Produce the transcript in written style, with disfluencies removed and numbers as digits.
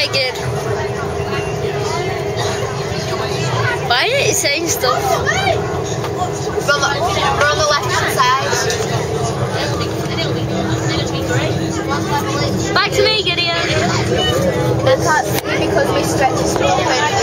good. Why are you saying stuff? We're on the left hand side. Back to me, Gideon. I can't see because my stretch is open.